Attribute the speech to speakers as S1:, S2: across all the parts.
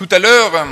S1: Tout à l'heure,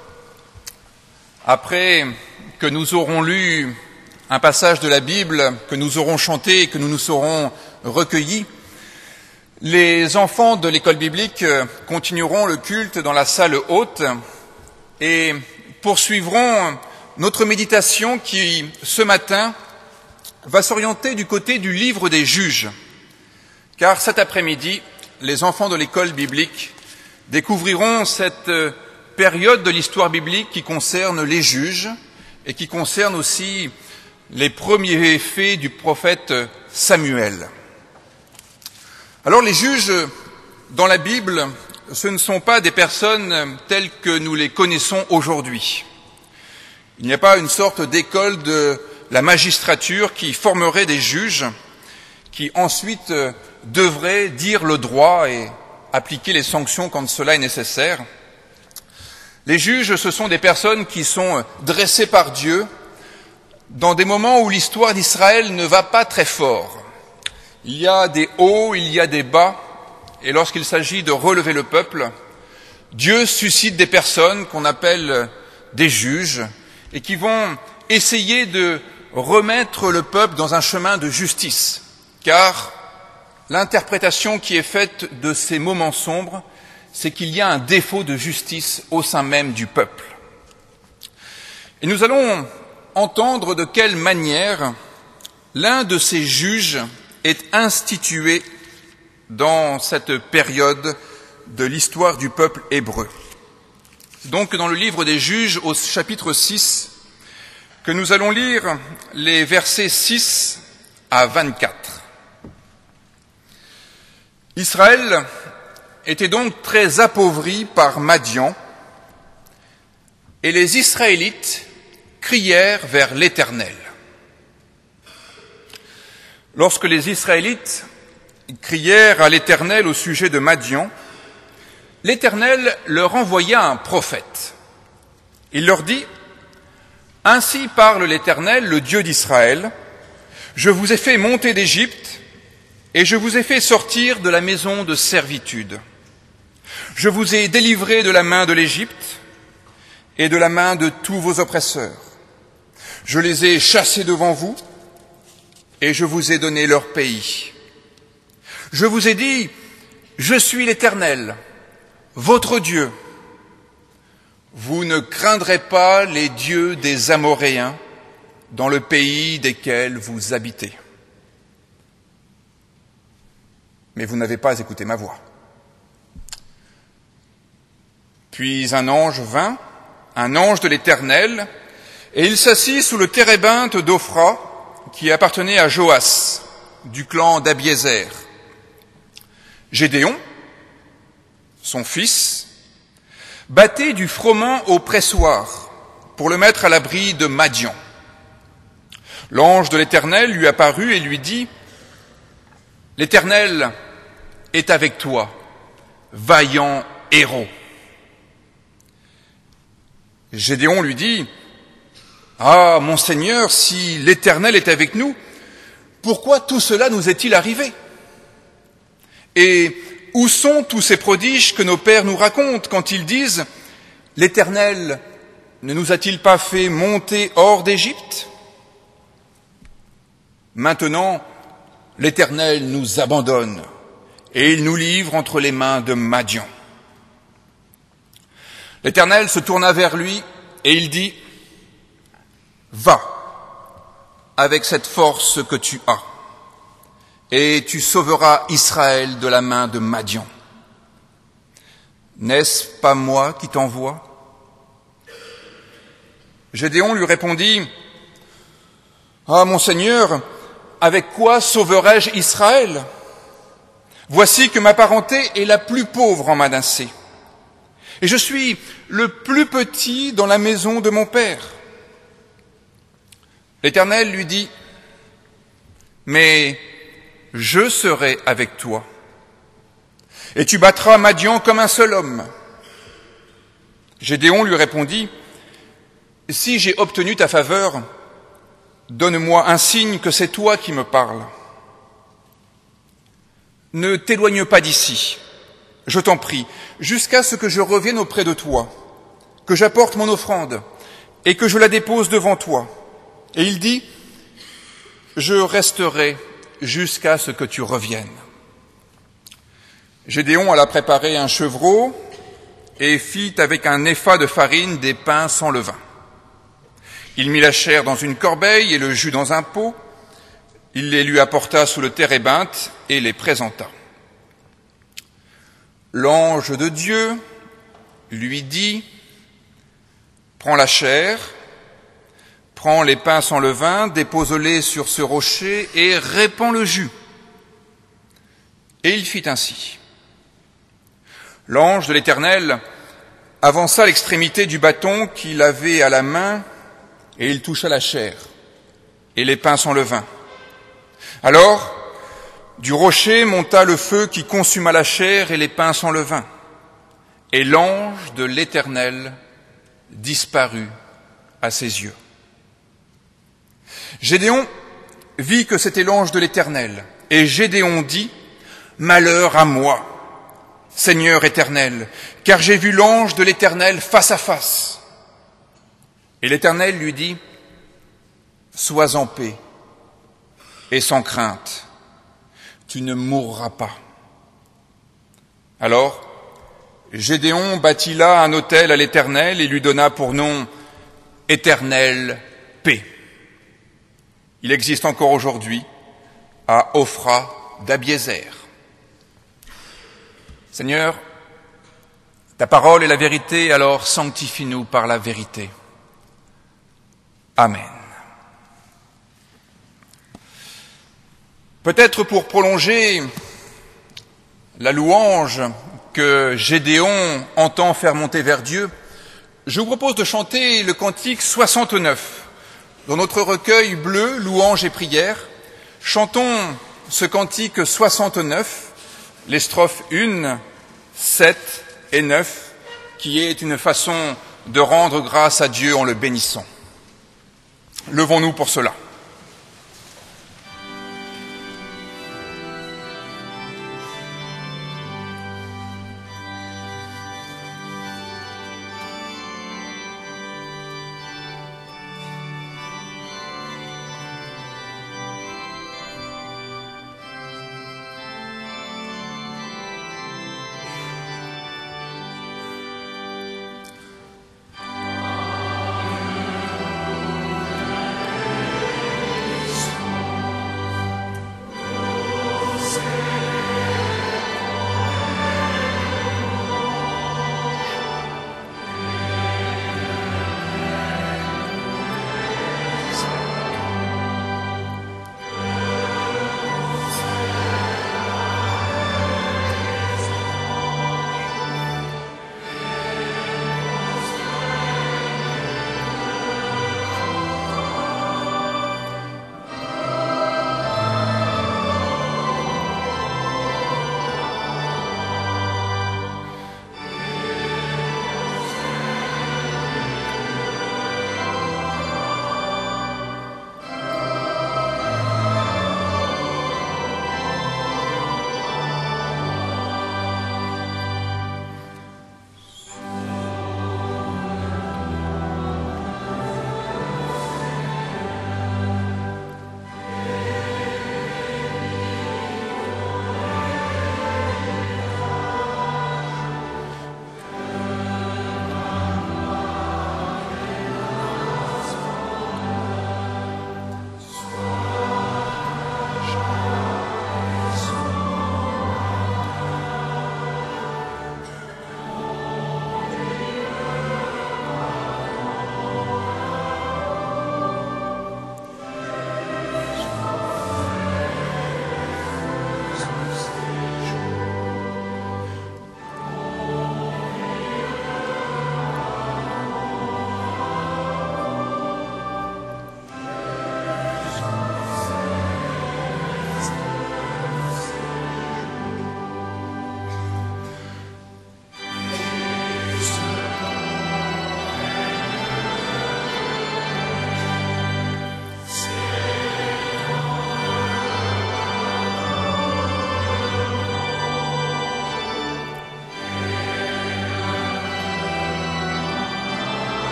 S1: après que nous aurons lu un passage de la Bible, que nous aurons chanté et que nous nous serons recueillis, les enfants de l'école biblique continueront le culte dans la salle haute et poursuivront notre méditation qui, ce matin, va s'orienter du côté du livre des Juges. Car cet après-midi, les enfants de l'école biblique découvriront cette période de l'histoire biblique qui concerne les juges et qui concerne aussi les premiers faits du prophète Samuel. Alors les juges dans la Bible, ce ne sont pas des personnes telles que nous les connaissons aujourd'hui. Il n'y a pas une sorte d'école de la magistrature qui formerait des juges qui ensuite devraient dire le droit et appliquer les sanctions quand cela est nécessaire. Les juges, ce sont des personnes qui sont dressées par Dieu dans des moments où l'histoire d'Israël ne va pas très fort. Il y a des hauts, il y a des bas, et lorsqu'il s'agit de relever le peuple, Dieu suscite des personnes qu'on appelle des juges et qui vont essayer de remettre le peuple dans un chemin de justice, car l'interprétation qui est faite de ces moments sombres, c'est qu'il y a un défaut de justice au sein même du peuple. Et nous allons entendre de quelle manière l'un de ces juges est institué dans cette période de l'histoire du peuple hébreu. C'est donc dans le livre des Juges, au chapitre 6, que nous allons lire les versets 6 à 24. Israël était donc très appauvri par Madian, et les Israélites crièrent vers l'Éternel. Lorsque les Israélites crièrent à l'Éternel au sujet de Madian, l'Éternel leur envoya un prophète. Il leur dit : « Ainsi parle l'Éternel, le Dieu d'Israël, je vous ai fait monter d'Égypte, et je vous ai fait sortir de la maison de servitude. Je vous ai délivré de la main de l'Égypte et de la main de tous vos oppresseurs. Je les ai chassés devant vous et je vous ai donné leur pays. Je vous ai dit, je suis l'Éternel, votre Dieu. Vous ne craindrez pas les dieux des Amoréens dans le pays desquels vous habitez. Mais vous n'avez pas écouté ma voix. Puis un ange vint, un ange de l'Éternel, et il s'assit sous le térébinthe d'Ophra, qui appartenait à Joas, du clan d'Abiézer. Gédéon, son fils, battait du froment au pressoir pour le mettre à l'abri de Madian. L'ange de l'Éternel lui apparut et lui dit : « L'Éternel est avec toi, vaillant héros. » Gédéon lui dit : « Ah, mon Seigneur, si l'Éternel est avec nous, pourquoi tout cela nous est-il arrivé ? Et où sont tous ces prodiges que nos pères nous racontent quand ils disent : l'Éternel ne nous a-t-il pas fait monter hors d'Égypte ? Maintenant, l'Éternel nous abandonne et il nous livre entre les mains de Madian. » L'Éternel se tourna vers lui et il dit : « Va avec cette force que tu as, et tu sauveras Israël de la main de Madian. N'est-ce pas moi qui t'envoie ? » Gédéon lui répondit : « Ah, mon Seigneur, avec quoi sauverai-je Israël ? Voici que ma parenté est la plus pauvre en Manassé, et je suis le plus petit dans la maison de mon père. » L'Éternel lui dit : « Mais je serai avec toi, et tu battras Madian comme un seul homme. » Gédéon lui répondit : « Si j'ai obtenu ta faveur, donne-moi un signe que c'est toi qui me parles. Ne t'éloigne pas d'ici, je t'en prie, jusqu'à ce que je revienne auprès de toi, que j'apporte mon offrande et que je la dépose devant toi. Et il dit, je resterai jusqu'à ce que tu reviennes. Gédéon alla préparer un chevreau et fit avec un épha de farine des pains sans levain. Il mit la chair dans une corbeille et le jus dans un pot. Il les lui apporta sous le térébinthe et les présenta. L'ange de Dieu lui dit, prends la chair, prends les pains sans levain, dépose-les sur ce rocher et répands le jus. Et il fit ainsi. L'ange de l'Éternel avança l'extrémité du bâton qu'il avait à la main et il toucha la chair et les pains sans levain. Alors, du rocher monta le feu qui consuma la chair et les pains sans levain. Et l'ange de l'Éternel disparut à ses yeux. Gédéon vit que c'était l'ange de l'Éternel. Et Gédéon dit, « Malheur à moi, Seigneur éternel, car j'ai vu l'ange de l'Éternel face à face. » Et l'Éternel lui dit, « Sois en paix et sans crainte, tu ne mourras pas. » Alors, Gédéon bâtit là un autel à l'Éternel et lui donna pour nom Éternel paix. Il existe encore aujourd'hui à Ophra d'Abiézer. Seigneur, ta parole est la vérité, alors sanctifie-nous par la vérité. Amen. Peut-être pour prolonger la louange que Gédéon entend faire monter vers Dieu, je vous propose de chanter le cantique 69. Dans notre recueil bleu, louange et prière, chantons ce cantique 69, les strophes 1, 7 et 9, qui est une façon de rendre grâce à Dieu en le bénissant. Levons-nous pour cela.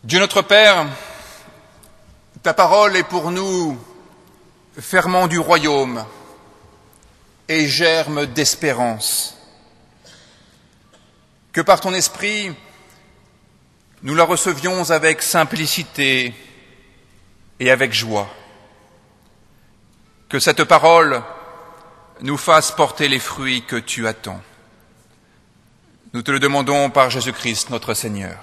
S1: Dieu notre Père, ta parole est pour nous ferment du royaume et germe d'espérance. Que par ton esprit, nous la recevions avec simplicité et avec joie. Que cette parole nous fasse porter les fruits que tu attends. Nous te le demandons par Jésus-Christ notre Seigneur.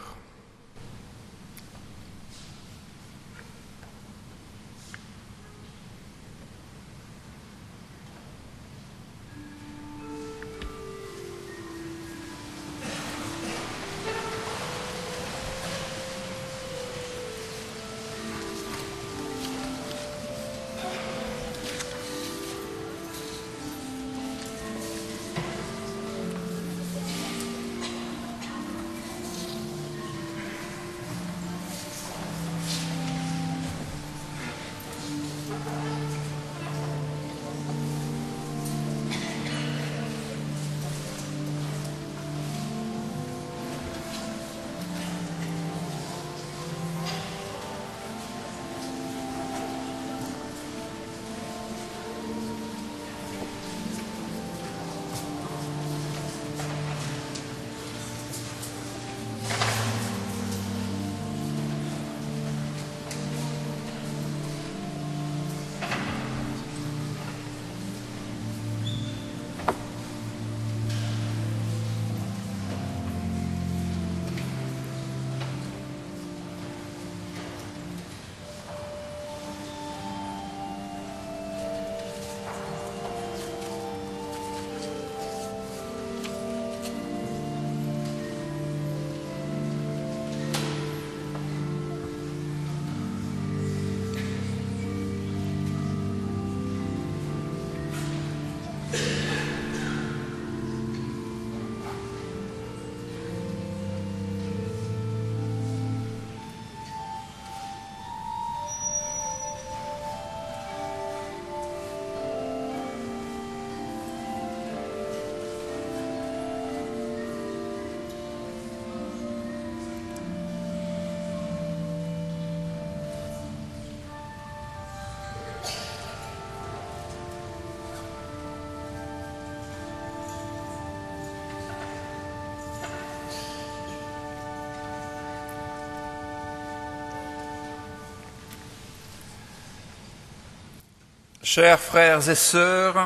S1: Chers frères et sœurs,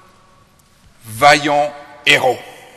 S1: vaillants héros.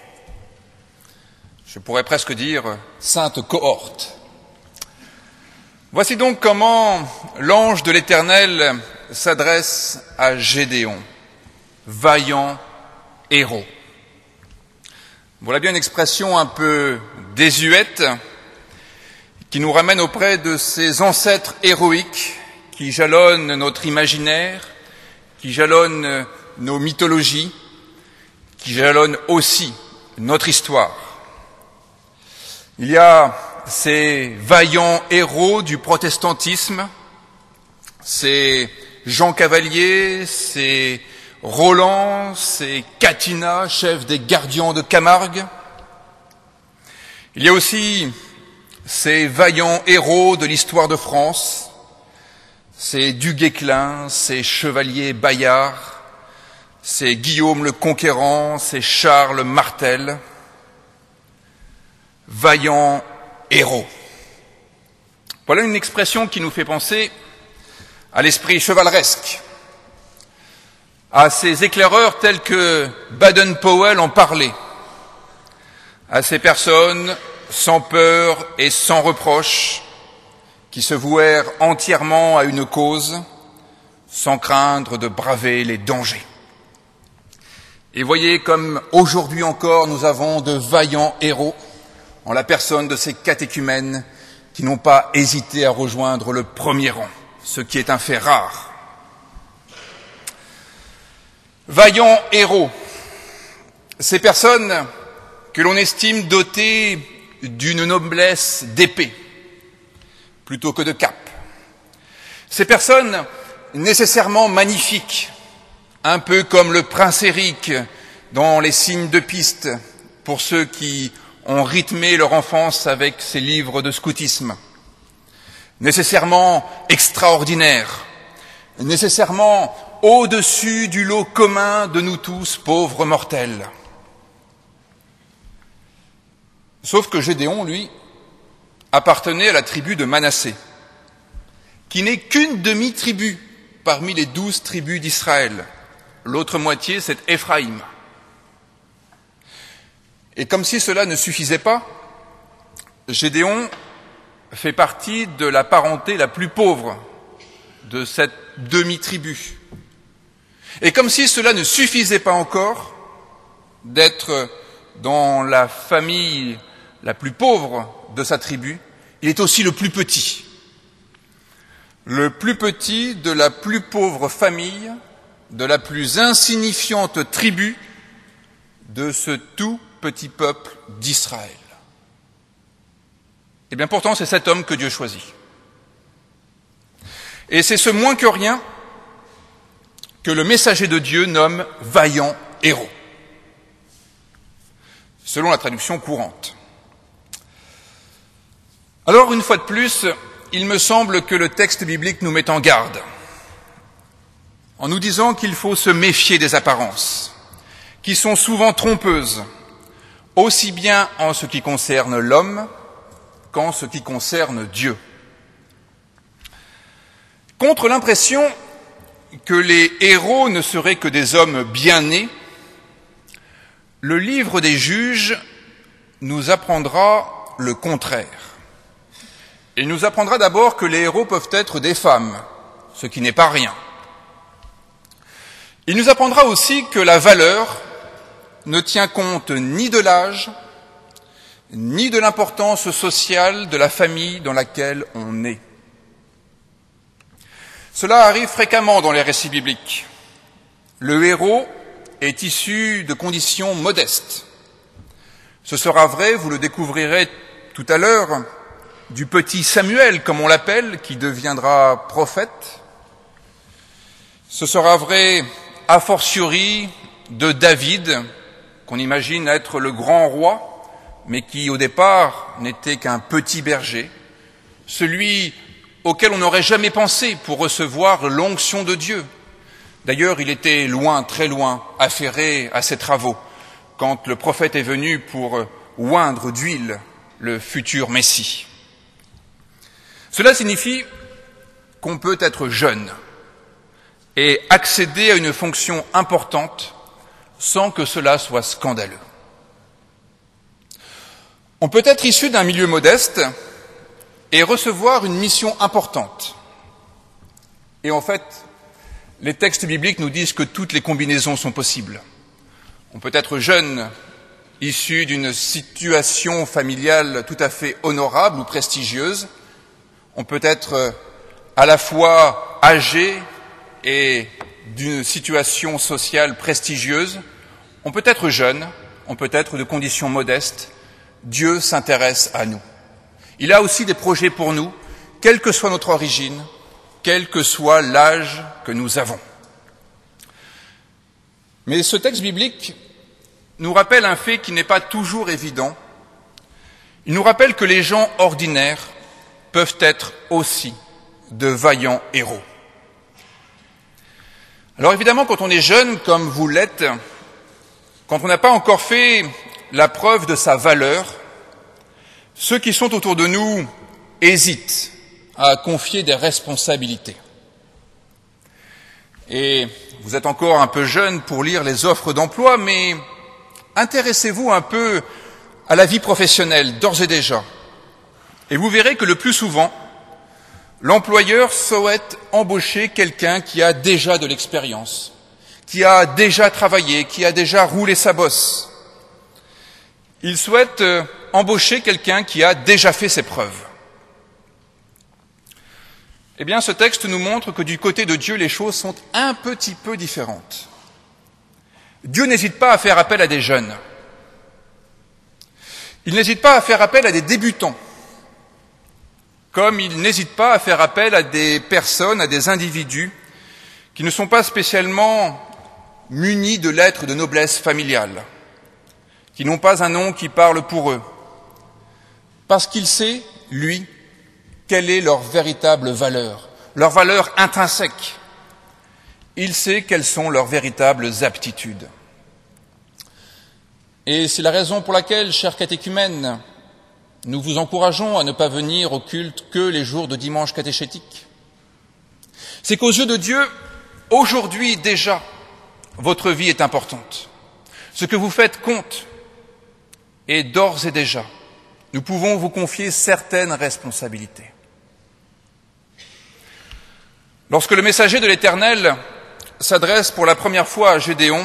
S1: Je pourrais presque dire sainte cohorte. Voici donc comment l'ange de l'Éternel s'adresse à Gédéon. Vaillant héros. Voilà bien une expression un peu désuète qui nous ramène auprès de ces ancêtres héroïques qui jalonnent notre imaginaire, qui jalonnent nos mythologies, qui jalonnent aussi notre histoire. Il y a ces vaillants héros du protestantisme, ces Jean Cavalier, ces Roland, ces Catinat, chefs des gardiens de Camargue. Il y a aussi ces vaillants héros de l'histoire de France, c'est Du Guesclin, c'est Chevalier Bayard, c'est Guillaume le Conquérant, c'est Charles Martel. Vaillants héros. Voilà une expression qui nous fait penser à l'esprit chevaleresque, à ces éclaireurs tels que Baden-Powell en parlait, à ces personnes sans peur et sans reproche, qui se vouèrent entièrement à une cause, sans craindre de braver les dangers. Et voyez comme aujourd'hui encore nous avons de vaillants héros, en la personne de ces catéchumènes qui n'ont pas hésité à rejoindre le premier rang, ce qui est un fait rare. Vaillants héros, ces personnes que l'on estime dotées d'une noblesse d'épée, plutôt que de cap. Ces personnes nécessairement magnifiques, un peu comme le prince Éric dans les signes de piste, pour ceux qui ont rythmé leur enfance avec ces livres de scoutisme. nécessairement extraordinaire, nécessairement au-dessus du lot commun de nous tous, pauvres mortels. Sauf que Gédéon, lui, appartenait à la tribu de Manassé, qui n'est qu'une demi-tribu parmi les 12 tribus d'Israël. L'autre moitié, c'est Éphraïm. Et comme si cela ne suffisait pas, Gédéon fait partie de la parenté la plus pauvre de cette demi-tribu. Et comme si cela ne suffisait pas encore d'être dans la famille la plus pauvre de sa tribu, il est aussi le plus petit. Le plus petit de la plus pauvre famille, de la plus insignifiante tribu de ce tout petit peuple d'Israël. Et bien pourtant, c'est cet homme que Dieu choisit. Et c'est ce moins que rien que le messager de Dieu nomme vaillant héros, selon la traduction courante. Alors, une fois de plus, il me semble que le texte biblique nous met en garde, en nous disant qu'il faut se méfier des apparences, qui sont souvent trompeuses, aussi bien en ce qui concerne l'homme qu'en ce qui concerne Dieu. Contre l'impression que les héros ne seraient que des hommes bien nés, le livre des Juges nous apprendra le contraire. Il nous apprendra d'abord que les héros peuvent être des femmes, ce qui n'est pas rien. Il nous apprendra aussi que la valeur ne tient compte ni de l'âge, ni de l'importance sociale de la famille dans laquelle on est. Cela arrive fréquemment dans les récits bibliques. Le héros est issu de conditions modestes. Ce sera vrai, vous le découvrirez tout à l'heure, du petit Samuel, comme on l'appelle, qui deviendra prophète. Ce sera vrai, a fortiori, de David, qu'on imagine être le grand roi, mais qui, au départ, n'était qu'un petit berger, celui auquel on n'aurait jamais pensé pour recevoir l'onction de Dieu. D'ailleurs, il était loin, très loin, affairé à ses travaux, quand le prophète est venu pour oindre d'huile le futur Messie. Cela signifie qu'on peut être jeune et accéder à une fonction importante sans que cela soit scandaleux. On peut être issu d'un milieu modeste et recevoir une mission importante. Et en fait, les textes bibliques nous disent que toutes les combinaisons sont possibles. On peut être jeune, issu d'une situation familiale tout à fait honorable ou prestigieuse. On peut être à la fois âgé et d'une situation sociale prestigieuse. On peut être jeune, on peut être de conditions modestes. Dieu s'intéresse à nous. Il a aussi des projets pour nous, quelle que soit notre origine, quel que soit l'âge que nous avons. Mais ce texte biblique nous rappelle un fait qui n'est pas toujours évident. Il nous rappelle que les gens ordinaires peuvent être aussi de vaillants héros. Alors évidemment, quand on est jeune, comme vous l'êtes, quand on n'a pas encore fait la preuve de sa valeur, ceux qui sont autour de nous hésitent à confier des responsabilités. Et vous êtes encore un peu jeune pour lire les offres d'emploi, mais intéressez-vous un peu à la vie professionnelle, d'ores et déjà. Et vous verrez que le plus souvent, l'employeur souhaite embaucher quelqu'un qui a déjà de l'expérience, qui a déjà travaillé, qui a déjà roulé sa bosse. Il souhaite embaucher quelqu'un qui a déjà fait ses preuves. Eh bien, ce texte nous montre que du côté de Dieu, les choses sont un petit peu différentes. Dieu n'hésite pas à faire appel à des jeunes. Il n'hésite pas à faire appel à des débutants, comme il n'hésite pas à faire appel à des personnes, à des individus qui ne sont pas spécialement munis de lettres de noblesse familiale, qui n'ont pas un nom qui parle pour eux, parce qu'il sait, lui, quelle est leur véritable valeur, leur valeur intrinsèque. Il sait quelles sont leurs véritables aptitudes. Et c'est la raison pour laquelle, chers catéchumènes, nous vous encourageons à ne pas venir au culte que les jours de dimanche catéchétique. C'est qu'aux yeux de Dieu, aujourd'hui déjà, votre vie est importante. Ce que vous faites compte. Et d'ores et déjà, nous pouvons vous confier certaines responsabilités. Lorsque le messager de l'Éternel s'adresse pour la première fois à Gédéon,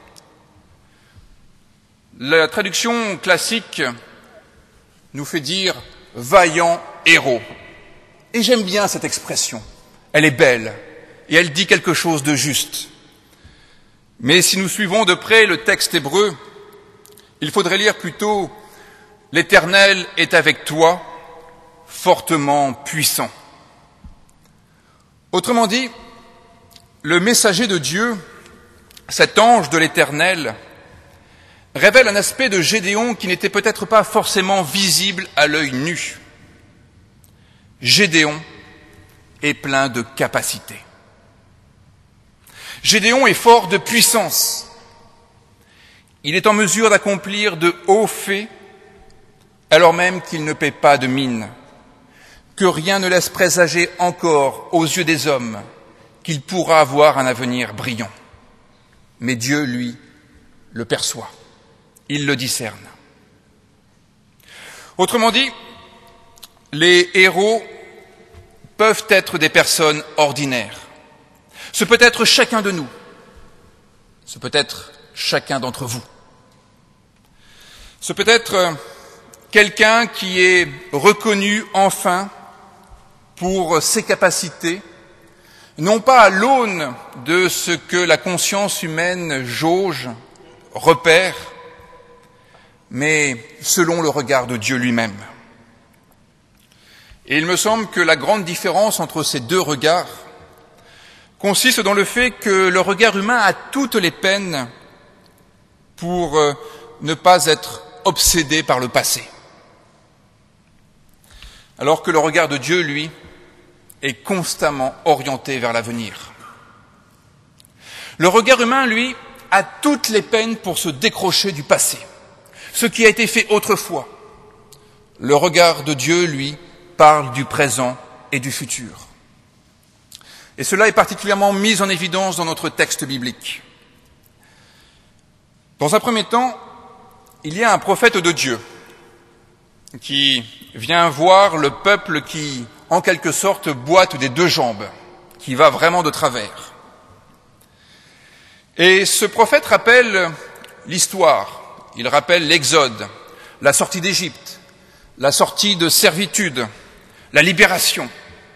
S1: la traduction classique nous fait dire « vaillant héros ». Et j'aime bien cette expression. Elle est belle et elle dit quelque chose de juste. Mais si nous suivons de près le texte hébreu, il faudrait lire plutôt « l'Éternel est avec toi, fortement puissant ». Autrement dit, le messager de Dieu, cet ange de l'Éternel, révèle un aspect de Gédéon qui n'était peut-être pas forcément visible à l'œil nu. Gédéon est plein de capacités. Gédéon est fort de puissance. Il est en mesure d'accomplir de hauts faits, alors même qu'il ne paie pas de mine, que rien ne laisse présager encore aux yeux des hommes qu'il pourra avoir un avenir brillant. Mais Dieu, lui, le perçoit. Il le discerne. Autrement dit, les héros peuvent être des personnes ordinaires. Ce peut être chacun de nous. Ce peut être chacun d'entre vous. Ce peut être quelqu'un qui est reconnu enfin pour ses capacités, non pas à l'aune de ce que la conscience humaine jauge, repère, mais selon le regard de Dieu lui-même. Et il me semble que la grande différence entre ces deux regards consiste dans le fait que le regard humain a toutes les peines pour ne pas être obsédé par le passé, alors que le regard de Dieu, lui, est constamment orienté vers l'avenir. Le regard humain, lui, a toutes les peines pour se décrocher du passé, ce qui a été fait autrefois. Le regard de Dieu, lui, parle du présent et du futur. Et cela est particulièrement mis en évidence dans notre texte biblique. Dans un premier temps, il y a un prophète de Dieu qui vient voir le peuple qui, en quelque sorte, boite des deux jambes, qui va vraiment de travers. Et ce prophète rappelle l'histoire. Il rappelle l'Exode, la sortie d'Égypte, la sortie de servitude, la libération.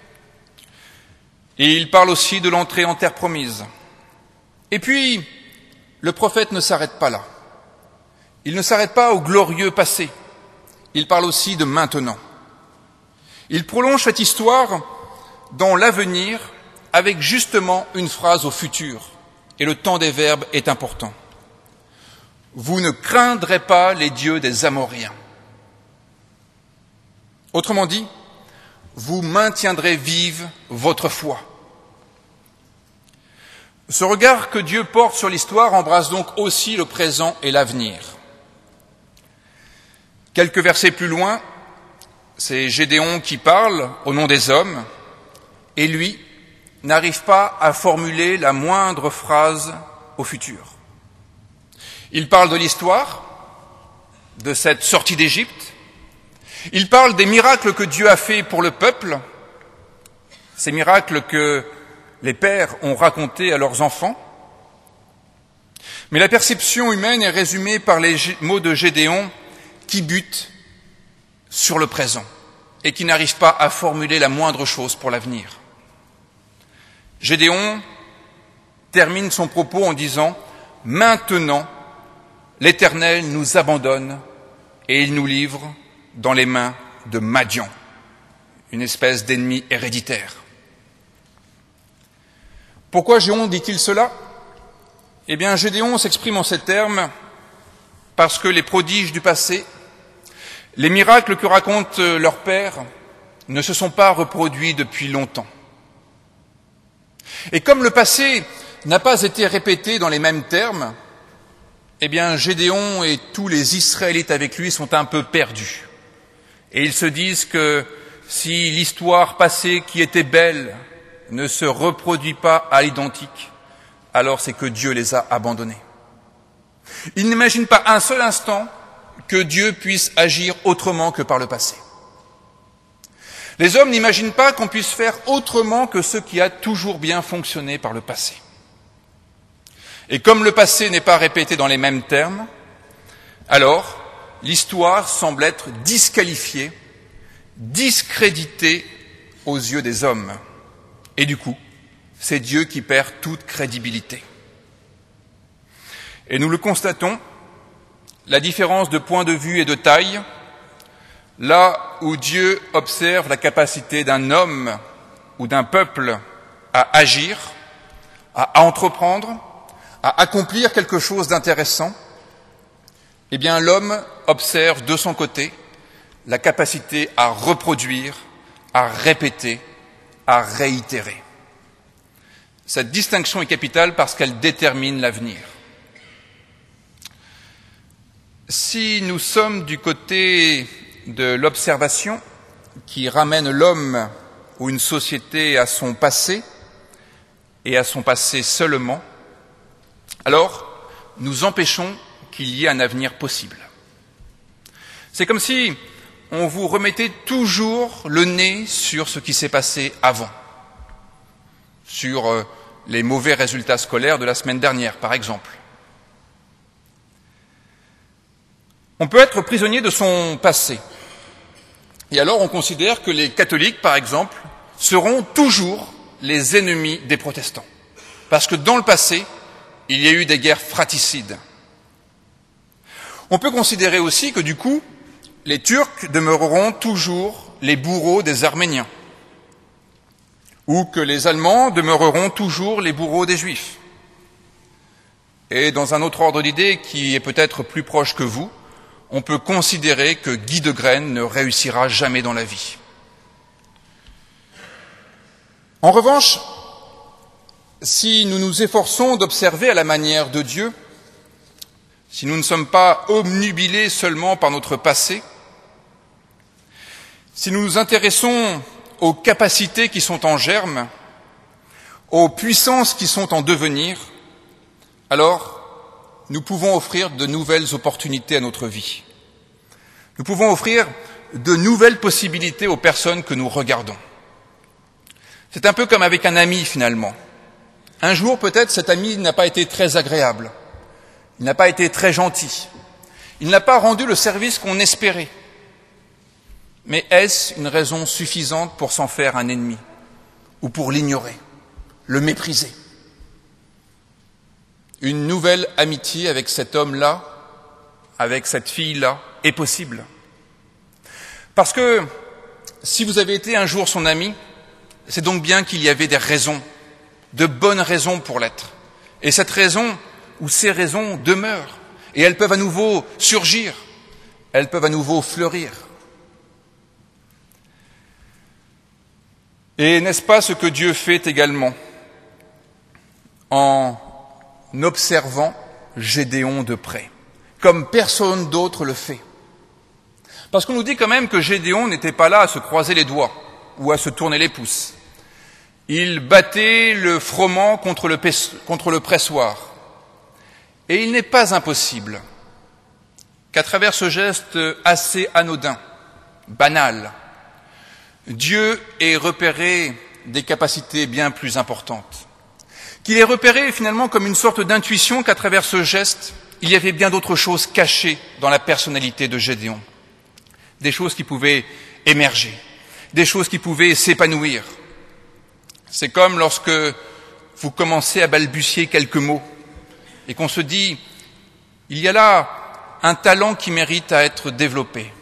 S1: Et il parle aussi de l'entrée en terre promise. Et puis, le prophète ne s'arrête pas là. Il ne s'arrête pas au glorieux passé. Il parle aussi de maintenant. Il prolonge cette histoire dans l'avenir avec justement une phrase au futur. Et le temps des verbes est important. Vous ne craindrez pas les dieux des Amoréens. Autrement dit, vous maintiendrez vive votre foi. Ce regard que Dieu porte sur l'histoire embrasse donc aussi le présent et l'avenir. Quelques versets plus loin, c'est Gédéon qui parle au nom des hommes, et lui n'arrive pas à formuler la moindre phrase au futur. Il parle de l'histoire, de cette sortie d'Égypte. Il parle des miracles que Dieu a faits pour le peuple, ces miracles que les pères ont racontés à leurs enfants. Mais la perception humaine est résumée par les mots de Gédéon qui butent sur le présent et qui n'arrivent pas à formuler la moindre chose pour l'avenir. Gédéon termine son propos en disant « Maintenant, l'Éternel nous abandonne et il nous livre dans les mains de Madian, une espèce d'ennemi héréditaire. » Pourquoi Gédéon dit-il cela ? Eh bien, Gédéon s'exprime en ces termes parce que les prodiges du passé, les miracles que racontent leurs pères, ne se sont pas reproduits depuis longtemps. Et comme le passé n'a pas été répété dans les mêmes termes, eh bien Gédéon et tous les Israélites avec lui sont un peu perdus. Et ils se disent que si l'histoire passée qui était belle ne se reproduit pas à l'identique, alors c'est que Dieu les a abandonnés. Ils n'imaginent pas un seul instant que Dieu puisse agir autrement que par le passé. Les hommes n'imaginent pas qu'on puisse faire autrement que ce qui a toujours bien fonctionné par le passé. Et comme le passé n'est pas répété dans les mêmes termes, alors l'histoire semble être disqualifiée, discréditée aux yeux des hommes. Et du coup, c'est Dieu qui perd toute crédibilité. Et nous le constatons, la différence de point de vue et de taille, là où Dieu observe la capacité d'un homme ou d'un peuple à agir, à entreprendre, à accomplir quelque chose d'intéressant, eh bien l'homme observe de son côté la capacité à reproduire, à répéter, à réitérer. Cette distinction est capitale parce qu'elle détermine l'avenir. Si nous sommes du côté de l'observation qui ramène l'homme ou une société à son passé, et à son passé seulement, alors nous empêchons qu'il y ait un avenir possible. C'est comme si on vous remettait toujours le nez sur ce qui s'est passé avant, sur les mauvais résultats scolaires de la semaine dernière, par exemple. On peut être prisonnier de son passé. Et alors on considère que les catholiques, par exemple, seront toujours les ennemis des protestants. Parce que dans le passé, il y a eu des guerres fratricides. On peut considérer aussi que du coup, les Turcs demeureront toujours les bourreaux des Arméniens. Ou que les Allemands demeureront toujours les bourreaux des Juifs. Et dans un autre ordre d'idées qui est peut-être plus proche que vous, on peut considérer que Guy de Graine ne réussira jamais dans la vie. En revanche, si nous nous efforçons d'observer à la manière de Dieu, si nous ne sommes pas obnubilés seulement par notre passé, si nous nous intéressons aux capacités qui sont en germe, aux puissances qui sont en devenir, alors nous pouvons offrir de nouvelles opportunités à notre vie. Nous pouvons offrir de nouvelles possibilités aux personnes que nous regardons. C'est un peu comme avec un ami finalement. Un jour peut-être cet ami n'a pas été très agréable, il n'a pas été très gentil, il n'a pas rendu le service qu'on espérait. Mais est-ce une raison suffisante pour s'en faire un ennemi ou pour l'ignorer, le mépriser? Une nouvelle amitié avec cet homme-là, avec cette fille-là, est possible. Parce que si vous avez été un jour son ami, c'est donc bien qu'il y avait des raisons, de bonnes raisons pour l'être. Et cette raison, ou ces raisons, demeurent. Et elles peuvent à nouveau surgir, elles peuvent à nouveau fleurir. Et n'est-ce pas ce que Dieu fait également en observant Gédéon de près, comme personne d'autre le fait? Parce qu'on nous dit quand même que Gédéon n'était pas là à se croiser les doigts ou à se tourner les pouces. Il battait le froment contre le pressoir. Et il n'est pas impossible qu'à travers ce geste assez anodin, banal, Dieu ait repéré des capacités bien plus importantes. Qu'il ait repéré finalement comme une sorte d'intuition qu'à travers ce geste, il y avait bien d'autres choses cachées dans la personnalité de Gédéon. Des choses qui pouvaient émerger, des choses qui pouvaient s'épanouir. C'est comme lorsque vous commencez à balbutier quelques mots et qu'on se dit, il y a là un talent qui mérite à être développé.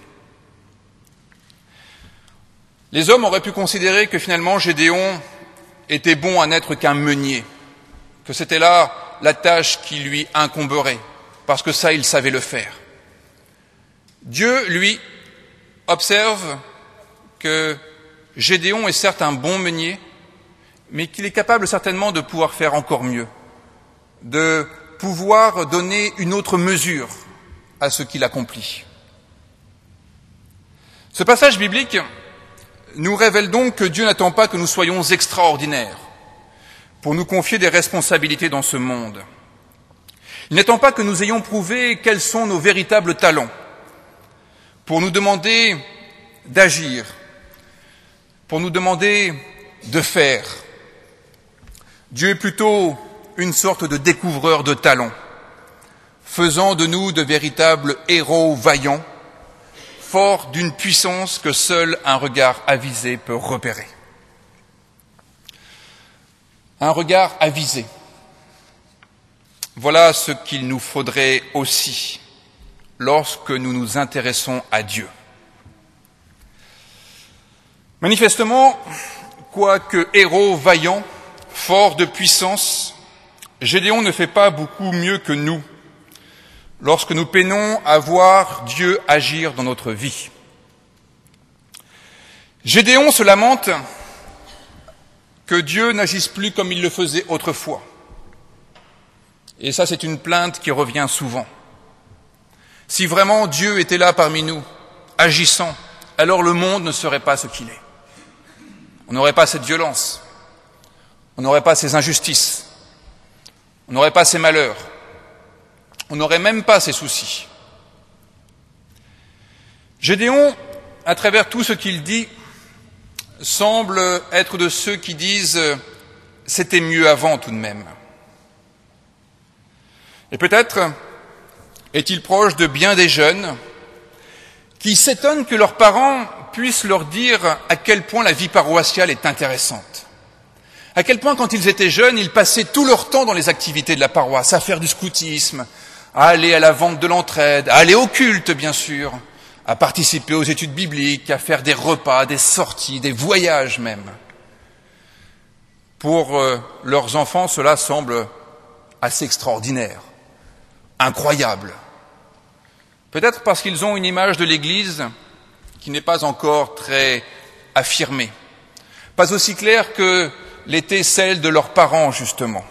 S1: Les hommes auraient pu considérer que finalement Gédéon était bon à n'être qu'un meunier, que c'était là la tâche qui lui incomberait, parce que ça, il savait le faire. Dieu, lui, observe que Gédéon est certes un bon meunier, mais qu'il est capable certainement de pouvoir faire encore mieux, de pouvoir donner une autre mesure à ce qu'il accomplit. Ce passage biblique nous révèle donc que Dieu n'attend pas que nous soyons extraordinaires pour nous confier des responsabilités dans ce monde. Il n'attend pas que nous ayons prouvé quels sont nos véritables talents pour nous demander d'agir, pour nous demander de faire. Dieu est plutôt une sorte de découvreur de talents, faisant de nous de véritables héros vaillants, forts d'une puissance que seul un regard avisé peut repérer. Un regard avisé. Voilà ce qu'il nous faudrait aussi lorsque nous nous intéressons à Dieu. Manifestement, quoique héros vaillant, fort de puissance, Gédéon ne fait pas beaucoup mieux que nous lorsque nous peinons à voir Dieu agir dans notre vie. Gédéon se lamente que Dieu n'agisse plus comme il le faisait autrefois. Et ça, c'est une plainte qui revient souvent. Si vraiment Dieu était là parmi nous, agissant, alors le monde ne serait pas ce qu'il est. On n'aurait pas cette violence, on n'aurait pas ces injustices, on n'aurait pas ces malheurs, on n'aurait même pas ces soucis. Gédéon, à travers tout ce qu'il dit, semble être de ceux qui disent « c'était mieux avant tout de même ». Et peut-être est-il proche de bien des jeunes qui s'étonnent que leurs parents puissent leur dire à quel point la vie paroissiale est intéressante. À quel point, quand ils étaient jeunes, ils passaient tout leur temps dans les activités de la paroisse, à faire du scoutisme, à aller à la vente de l'entraide, à aller au culte, bien sûr, à participer aux études bibliques, à faire des repas, des sorties, des voyages même. Pour leurs enfants, cela semble assez extraordinaire, incroyable. Peut-être parce qu'ils ont une image de l'Église qui n'est pas encore très affirmée, pas aussi claire que l'était celle de leurs parents, justement.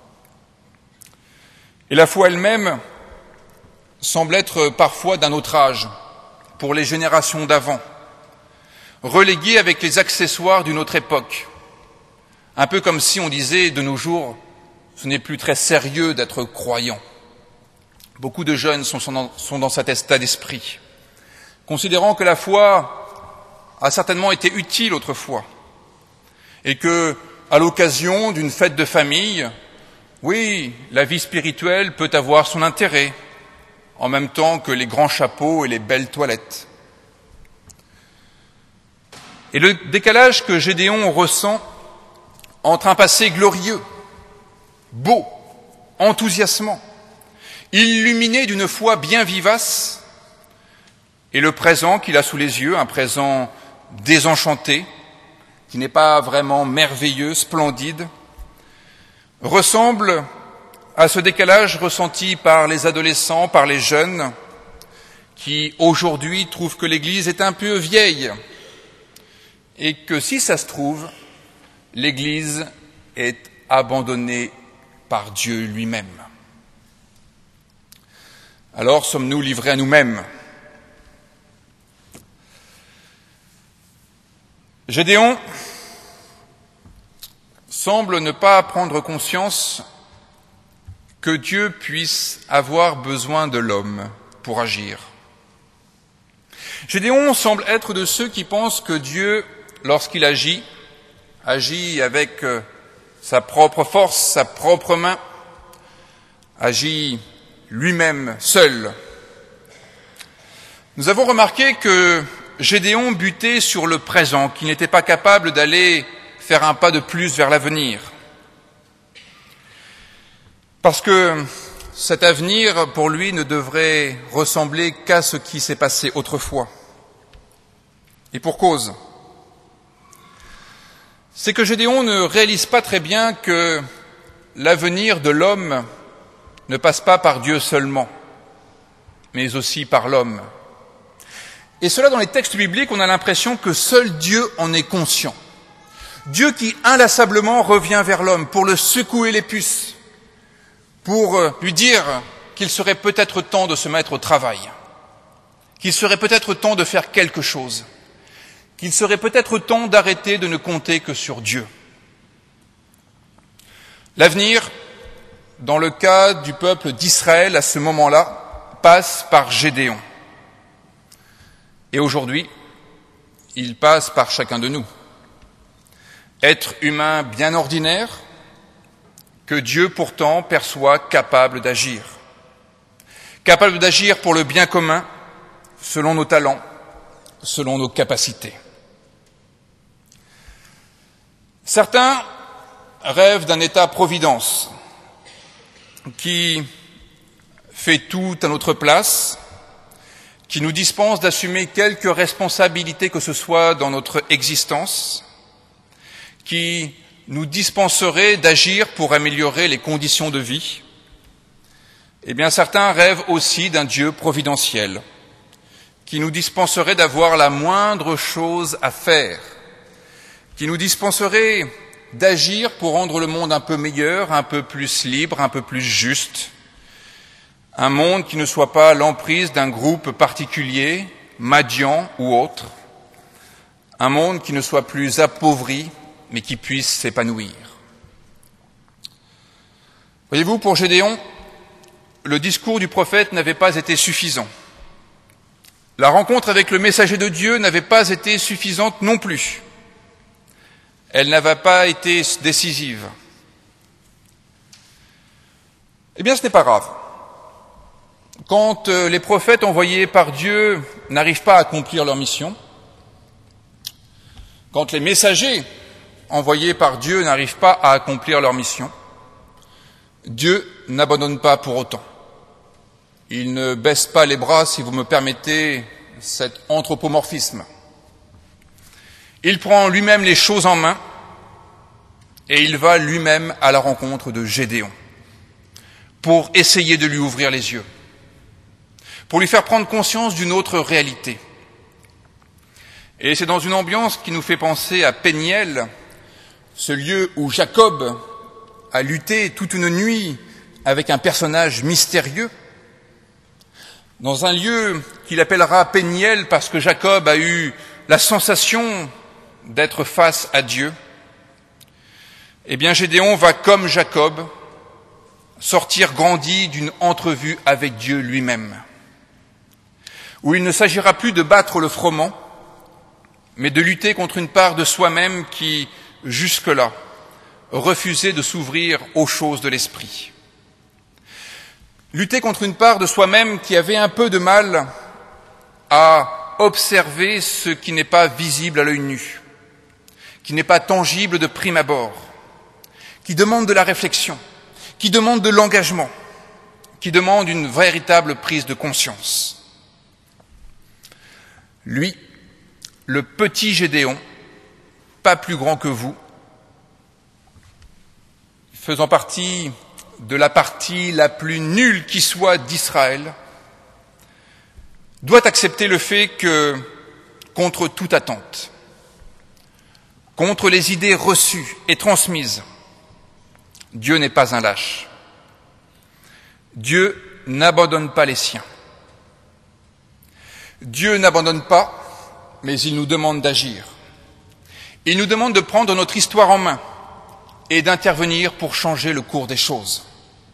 S1: Et la foi elle-même semble être parfois d'un autre âge, pour les générations d'avant, reléguée avec les accessoires d'une autre époque. Un peu comme si on disait de nos jours, ce n'est plus très sérieux d'être croyant. Beaucoup de jeunes sont dans cet état d'esprit, considérant que la foi a certainement été utile autrefois, et que, à l'occasion d'une fête de famille, oui, la vie spirituelle peut avoir son intérêt, en même temps que les grands chapeaux et les belles toilettes. Et le décalage que Gédéon ressent entre un passé glorieux, beau, enthousiasmant, illuminé d'une foi bien vivace, et le présent qu'il a sous les yeux, un présent désenchanté, qui n'est pas vraiment merveilleux, splendide, ressemble à ce décalage ressenti par les adolescents, par les jeunes, qui aujourd'hui trouvent que l'Église est un peu vieille, et que si ça se trouve, l'Église est abandonnée par Dieu lui-même. Alors sommes-nous livrés à nous-mêmes? Gédéon semble ne pas prendre conscience que Dieu puisse avoir besoin de l'homme pour agir. Gédéon semble être de ceux qui pensent que Dieu, lorsqu'il agit avec sa propre force, sa propre main, agit lui-même seul. Nous avons remarqué que Gédéon butait sur le présent, qu'il n'était pas capable d'aller faire un pas de plus vers l'avenir. Parce que cet avenir, pour lui, ne devrait ressembler qu'à ce qui s'est passé autrefois. Et pour cause. C'est que Gédéon ne réalise pas très bien que l'avenir de l'homme ne passe pas par Dieu seulement, mais aussi par l'homme. Et cela, dans les textes bibliques, on a l'impression que seul Dieu en est conscient. Dieu qui inlassablement revient vers l'homme pour le secouer les puces, pour lui dire qu'il serait peut-être temps de se mettre au travail, qu'il serait peut-être temps de faire quelque chose, qu'il serait peut-être temps d'arrêter de ne compter que sur Dieu. L'avenir, dans le cas du peuple d'Israël à ce moment-là, passe par Gédéon. Et aujourd'hui, il passe par chacun de nous. Être humain bien ordinaire, que Dieu pourtant perçoit capable d'agir. Capable d'agir pour le bien commun, selon nos talents, selon nos capacités. Certains rêvent d'un État-providence qui fait tout à notre place, qui nous dispense d'assumer quelque responsabilité que ce soit dans notre existence, qui nous dispenserait d'agir pour améliorer les conditions de vie. Eh bien, certains rêvent aussi d'un Dieu providentiel, qui nous dispenserait d'avoir la moindre chose à faire, qui nous dispenserait d'agir pour rendre le monde un peu meilleur, un peu plus libre, un peu plus juste, un monde qui ne soit pas l'emprise d'un groupe particulier, Madian ou autre, un monde qui ne soit plus appauvri, mais qui puisse s'épanouir. Voyez-vous, pour Gédéon, le discours du prophète n'avait pas été suffisant. La rencontre avec le messager de Dieu n'avait pas été suffisante non plus. Elle n'avait pas été décisive. Eh bien, ce n'est pas grave. Quand les prophètes envoyés par Dieu n'arrivent pas à accomplir leur mission, quand les messagers envoyés par Dieu n'arrivent pas à accomplir leur mission, Dieu n'abandonne pas pour autant. Il ne baisse pas les bras, si vous me permettez cet anthropomorphisme. Il prend lui-même les choses en main et il va lui-même à la rencontre de Gédéon pour essayer de lui ouvrir les yeux, pour lui faire prendre conscience d'une autre réalité. Et c'est dans une ambiance qui nous fait penser à Péniel, ce lieu où Jacob a lutté toute une nuit avec un personnage mystérieux, dans un lieu qu'il appellera Péniel parce que Jacob a eu la sensation d'être face à Dieu. Eh bien, Gédéon va, comme Jacob, sortir grandi d'une entrevue avec Dieu lui-même, où il ne s'agira plus de battre le froment, mais de lutter contre une part de soi-même qui, jusque-là, refusait de s'ouvrir aux choses de l'esprit. Lutter contre une part de soi-même qui avait un peu de mal à observer ce qui n'est pas visible à l'œil nu, qui n'est pas tangible de prime abord, qui demande de la réflexion, qui demande de l'engagement, qui demande une véritable prise de conscience. Lui, le petit Gédéon, pas plus grand que vous, faisant partie de la partie la plus nulle qui soit d'Israël, doit accepter le fait que, contre toute attente, contre les idées reçues et transmises, Dieu n'est pas un lâche. Dieu n'abandonne pas les siens. Dieu n'abandonne pas, mais il nous demande d'agir. Il nous demande de prendre notre histoire en main et d'intervenir pour changer le cours des choses.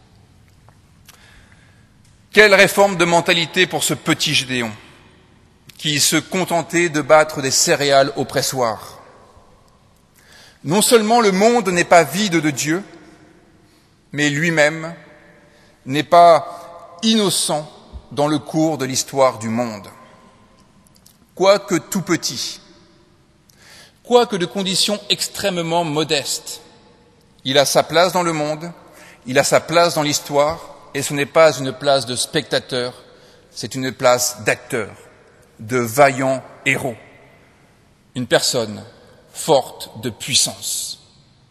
S1: Quelle réforme de mentalité pour ce petit Gédéon qui se contentait de battre des céréales au pressoir. Non seulement le monde n'est pas vide de Dieu, mais lui-même n'est pas innocent dans le cours de l'histoire du monde. Quoique tout petit, quoique de conditions extrêmement modestes, il a sa place dans le monde, il a sa place dans l'histoire, et ce n'est pas une place de spectateur, c'est une place d'acteur, de vaillant héros, une personne forte de puissance.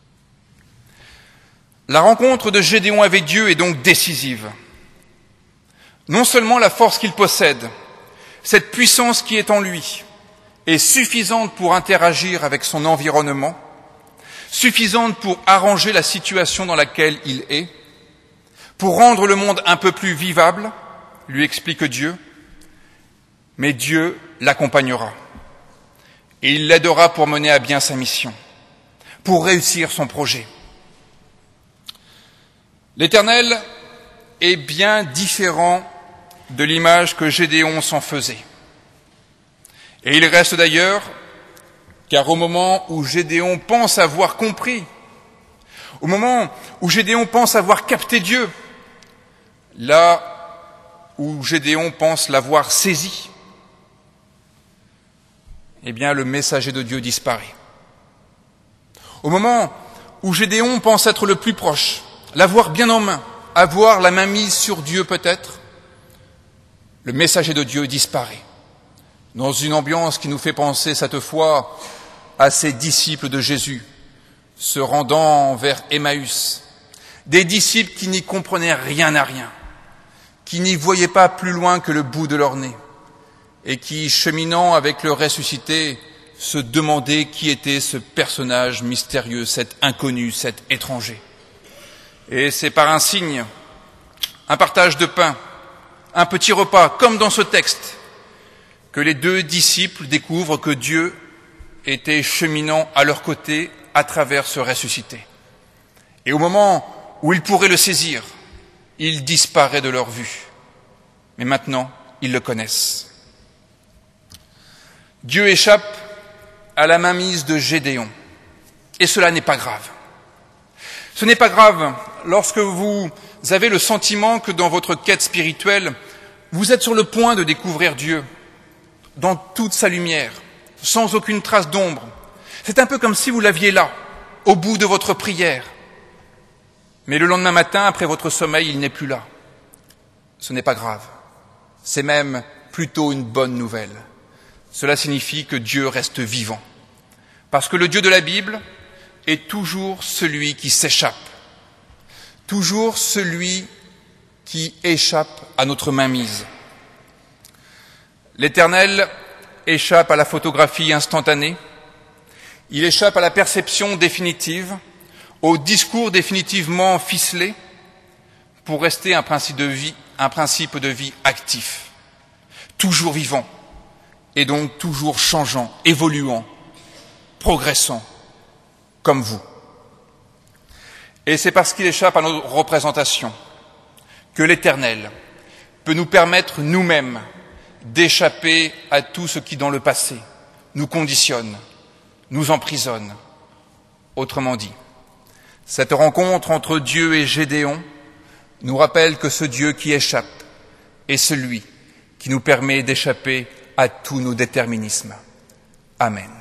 S1: La rencontre de Gédéon avec Dieu est donc décisive. Non seulement la force qu'il possède, cette puissance qui est en lui est suffisante pour interagir avec son environnement, suffisante pour arranger la situation dans laquelle il est, pour rendre le monde un peu plus vivable, lui explique Dieu, mais Dieu l'accompagnera et il l'aidera pour mener à bien sa mission, pour réussir son projet. L'Éternel est bien différent de l'image que Gédéon s'en faisait. Et il reste d'ailleurs, car au moment où Gédéon pense avoir compris, au moment où Gédéon pense avoir capté Dieu, là où Gédéon pense l'avoir saisi, eh bien le messager de Dieu disparaît. Au moment où Gédéon pense être le plus proche, l'avoir bien en main, avoir la main mise sur Dieu peut-être, le messager de Dieu disparaît. Dans une ambiance qui nous fait penser cette fois à ces disciples de Jésus, se rendant vers Emmaüs, des disciples qui n'y comprenaient rien à rien, qui n'y voyaient pas plus loin que le bout de leur nez, et qui, cheminant avec le ressuscité, se demandaient qui était ce personnage mystérieux, cet inconnu, cet étranger. Et c'est par un signe, un partage de pain, un petit repas, comme dans ce texte, que les deux disciples découvrent que Dieu était cheminant à leur côté à travers ce ressuscité. Et au moment où ils pourraient le saisir, il disparaît de leur vue. Mais maintenant, ils le connaissent. Dieu échappe à la mainmise de Gédéon. Et cela n'est pas grave. Ce n'est pas grave lorsque vous avez le sentiment que dans votre quête spirituelle, vous êtes sur le point de découvrir Dieu dans toute sa lumière, sans aucune trace d'ombre. C'est un peu comme si vous l'aviez là, au bout de votre prière. Mais le lendemain matin, après votre sommeil, il n'est plus là. Ce n'est pas grave. C'est même plutôt une bonne nouvelle. Cela signifie que Dieu reste vivant. Parce que le Dieu de la Bible est toujours celui qui s'échappe. Toujours celui qui échappe à notre mainmise. L'Éternel échappe à la photographie instantanée, il échappe à la perception définitive, au discours définitivement ficelé, pour rester un principe de vie actif, toujours vivant, et donc toujours changeant, évoluant, progressant, comme vous. Et c'est parce qu'il échappe à nos représentations que l'Éternel peut nous permettre nous-mêmes d'échapper à tout ce qui, dans le passé, nous conditionne, nous emprisonne. Autrement dit, cette rencontre entre Dieu et Gédéon nous rappelle que ce Dieu qui échappe est celui qui nous permet d'échapper à tous nos déterminismes. Amen.